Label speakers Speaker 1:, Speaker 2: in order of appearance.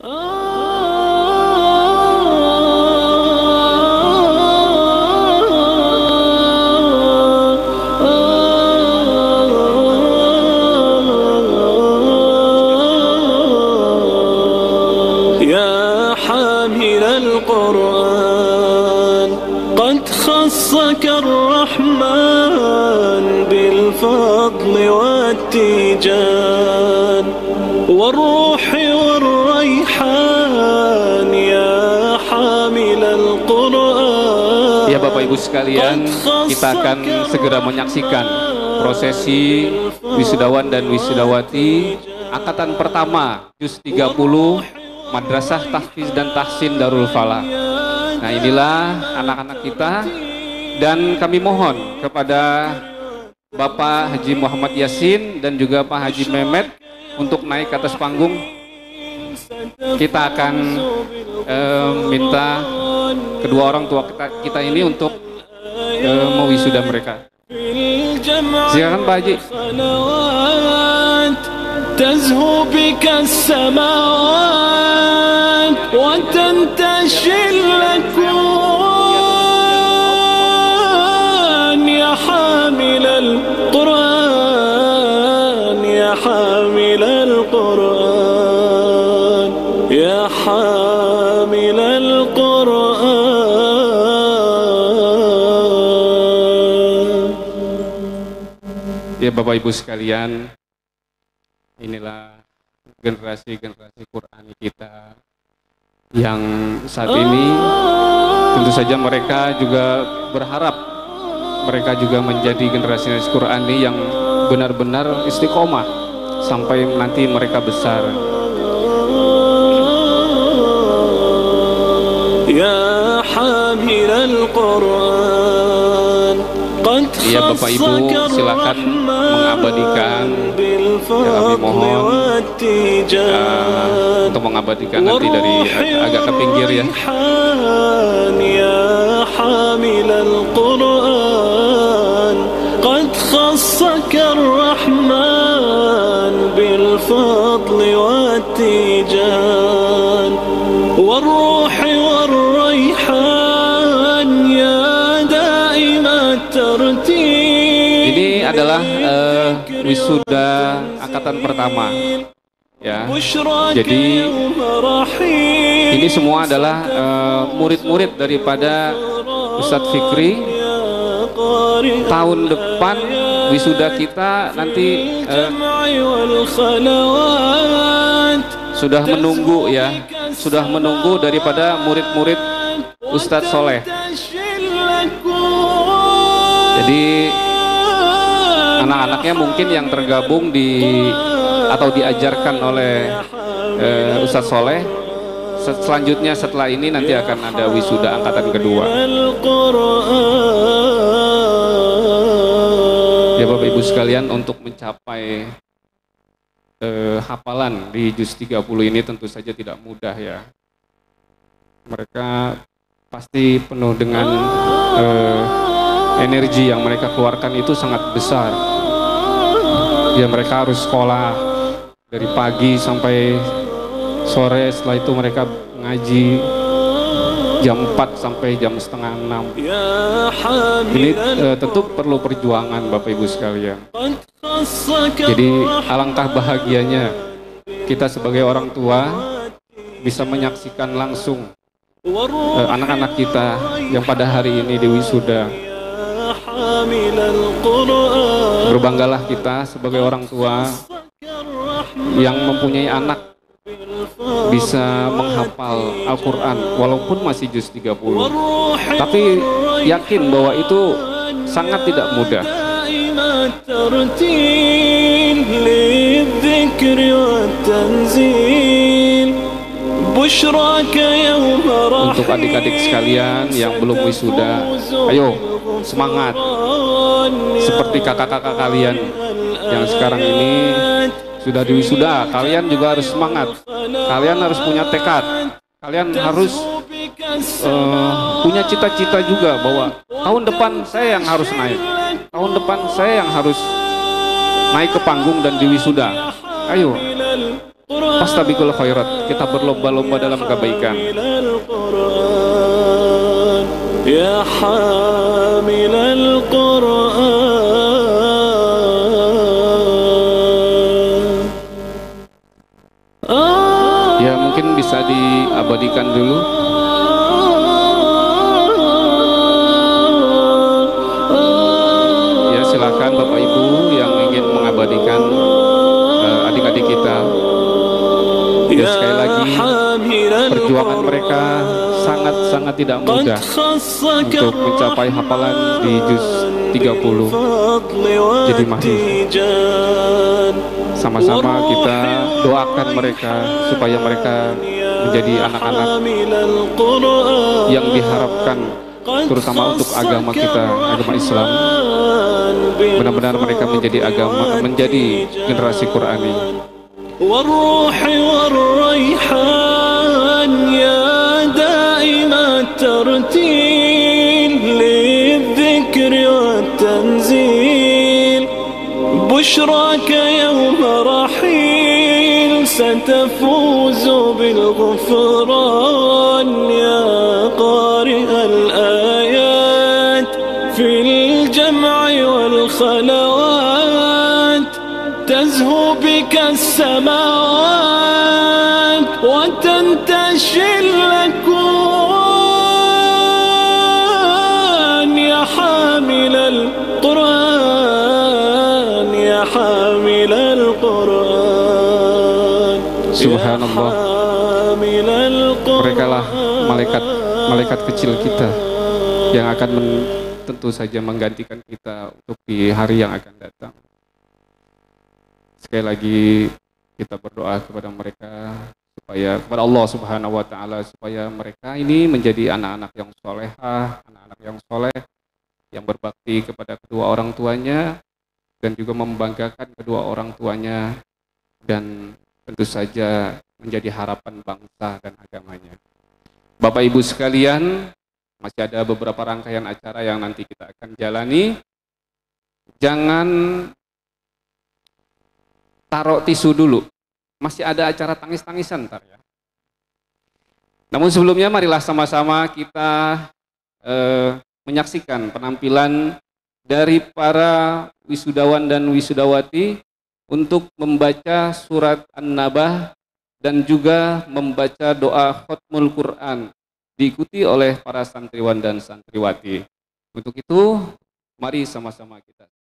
Speaker 1: يا حامل القرآن قد خصك الرحمن بالفضل والتيجان والروح والريحان يا حامل القرآن.
Speaker 2: Ya Bapak Ibu sekalian, kita akan segera menyaksikan prosesi wisudawan dan wisudawati angkatan pertama Juz 30 Madrasah Tahfiz dan Tahsin Darul Falah. Nah, inilah anak-anak kita, dan kami mohon kepada Bapak Haji Muhammad Yasin dan juga Pak Haji Mehmet untuk naik ke atas panggung. Kita akan minta kedua orang tua kita ini untuk mewisuda mereka. Silakan Pak Haji.
Speaker 1: تزهو بك السماوات وتنتشي الأكوان يا حامل القرآن يا حامل القرآن يا حامل القرآن.
Speaker 2: Ya Bapak Ibu sekalian, inilah generasi-generasi Qur'ani kita yang saat ini tentu saja mereka juga berharap mereka juga menjadi generasi Qur'ani yang benar-benar istiqomah sampai nanti mereka besar.
Speaker 1: Ya hamilal Qur'an. Iya
Speaker 2: Bapak Ibu, silakan mengabadikan, ya kami mohon untuk mengabadikan nanti dari agak ke pinggir ya.
Speaker 1: Ya hamilal Qur'an, qad khassaka ar-Rahman bil fadli wat tijan wal ruhi war rayhan ya daimat tartib.
Speaker 2: Ini adalah wisuda angkatan pertama ya. Jadi ini semua adalah murid-murid daripada Ustadz Fikri. Tahun depan wisuda kita nanti sudah menunggu ya, sudah menunggu daripada murid-murid Ustadz Soleh. Jadi anak-anaknya mungkin yang tergabung di atau diajarkan oleh Ustadz Soleh. Selanjutnya setelah ini nanti akan ada wisuda angkatan kedua. Ya Bapak Ibu sekalian, untuk mencapai hafalan di Juz 30 ini tentu saja tidak mudah ya. Mereka pasti penuh dengan energi yang mereka keluarkan itu sangat besar. Ya, mereka harus sekolah dari pagi sampai sore, setelah itu mereka ngaji jam 4 sampai jam setengah 6. Ini tentu perlu perjuangan Bapak Ibu sekalian. Jadi alangkah bahagianya kita sebagai orang tua bisa menyaksikan langsung anak-anak kita yang pada hari ini diwisuda. Berbanggalah kita sebagai orang tua yang mempunyai anak bisa menghafal Al-Quran walaupun masih Juz 30. Tapi yakin bahwa itu sangat tidak mudah. Untuk adik-adik sekalian yang belum wisuda, ayo semangat seperti kakak-kakak kalian yang sekarang ini sudah diwisuda. Kalian juga harus semangat, kalian harus punya tekad, kalian harus punya cita-cita juga bahwa tahun depan saya yang harus naik, tahun depan saya yang harus naik ke panggung dan diwisuda. Ayo, Fastabiqul khairat, kita berlomba-lomba dalam kebaikan.
Speaker 1: Ya hamilal Qur'an.
Speaker 2: Ya mungkin bisa diabadikan dulu. Ya silakan Bapak Ibu yang ingin mengabadikan adik-adik kita. Ya sekali lagi, perjuangan mereka sangat-sangat tidak mudah untuk mencapai hafalan di juz 30. Jadi mari sama-sama kita doakan mereka supaya mereka menjadi anak-anak yang diharapkan, terutama untuk agama kita, agama Islam. Benar-benar mereka menjadi generasi Qur'ani.
Speaker 1: والروح والريحان يا دائم الترتيل للذكر والتنزيل بشراك يوم رحيل ستفوز بالغفران يا قارئ الآيات في الجمع والخلوات تزهو بك السماوات وتنتشي الأكوان يا حامل القرآن يا حامل القرآن.
Speaker 2: Subhanallah, merekalah malaikat kecil kita yang akan tentu saja menggantikan kita untuk di hari yang akan datang. Sekali lagi kita berdoa kepada mereka kepada Allah Subhanahu wa taala supaya mereka ini menjadi anak-anak yang solehah, anak-anak yang soleh, yang berbakti kepada kedua orang tuanya dan juga membanggakan kedua orang tuanya, dan tentu saja menjadi harapan bangsa dan agamanya. Bapak Ibu sekalian, masih ada beberapa rangkaian acara yang nanti kita akan jalani. Jangan taruh tisu dulu, masih ada acara tangis-tangisan ntar ya. Namun sebelumnya marilah sama-sama kita menyaksikan penampilan dari para wisudawan dan wisudawati untuk membaca surat An-Nabah dan juga membaca doa Khatmul Quran, diikuti oleh para santriwan dan santriwati. Untuk itu, mari sama-sama kita